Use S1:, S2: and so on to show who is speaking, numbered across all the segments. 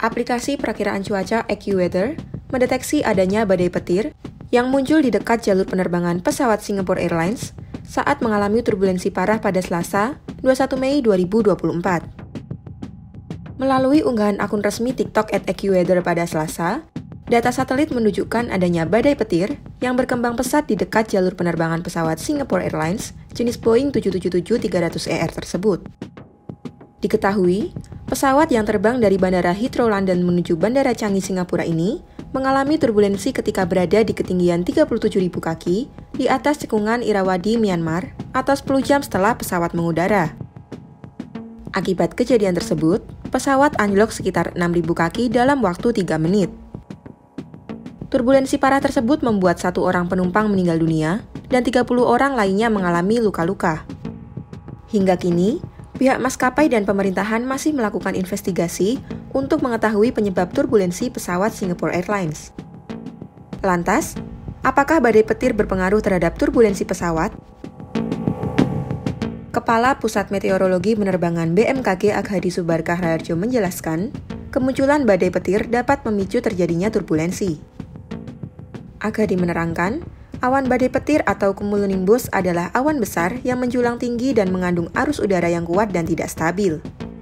S1: Aplikasi perakiraan cuaca AccuWeather mendeteksi adanya badai petir yang muncul di dekat jalur penerbangan pesawat Singapore Airlines saat mengalami turbulensi parah pada Selasa, 21 Mei 2024. Melalui unggahan akun resmi TikTok @AccuWeather pada Selasa, data satelit menunjukkan adanya badai petir yang berkembang pesat di dekat jalur penerbangan pesawat Singapore Airlines jenis Boeing 777-300ER tersebut. Diketahui, pesawat yang terbang dari Bandara Heathrow London menuju Bandara Changi Singapura ini mengalami turbulensi ketika berada di ketinggian 37.000 kaki di atas cekungan Irrawaddy, Myanmar, atau 10 jam setelah pesawat mengudara. Akibat kejadian tersebut, pesawat anjlok sekitar 6.000 kaki dalam waktu 3 menit. Turbulensi parah tersebut membuat 1 orang penumpang meninggal dunia dan 30 orang lainnya mengalami luka-luka. Hingga kini, pihak maskapai dan pemerintahan masih melakukan investigasi untuk mengetahui penyebab turbulensi pesawat Singapore Airlines. Lantas, apakah badai petir berpengaruh terhadap turbulensi pesawat? Kepala Pusat Meteorologi Penerbangan BMKG Aghadi Subarkah Raharjo menjelaskan, kemunculan badai petir dapat memicu terjadinya turbulensi. Aghadi menerangkan, awan badai petir atau cumulonimbus adalah awan besar yang menjulang tinggi dan mengandung arus udara yang kuat dan tidak stabil.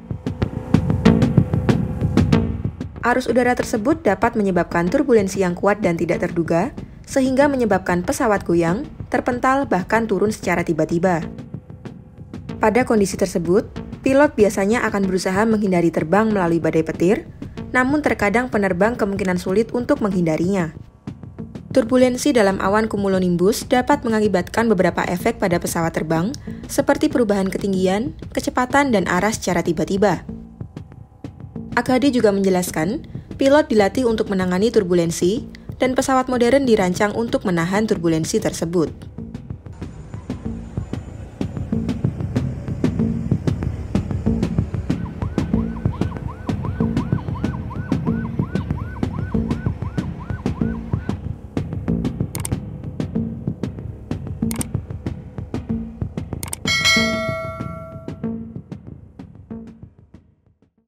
S1: Arus udara tersebut dapat menyebabkan turbulensi yang kuat dan tidak terduga, sehingga menyebabkan pesawat goyang, terpental, bahkan turun secara tiba-tiba. Pada kondisi tersebut, pilot biasanya akan berusaha menghindari terbang melalui badai petir, namun terkadang penerbang kemungkinan sulit untuk menghindarinya. Turbulensi dalam awan cumulonimbus dapat mengakibatkan beberapa efek pada pesawat terbang, seperti perubahan ketinggian, kecepatan, dan arah secara tiba-tiba. Aghadi juga menjelaskan, pilot dilatih untuk menangani turbulensi, dan pesawat modern dirancang untuk menahan turbulensi tersebut.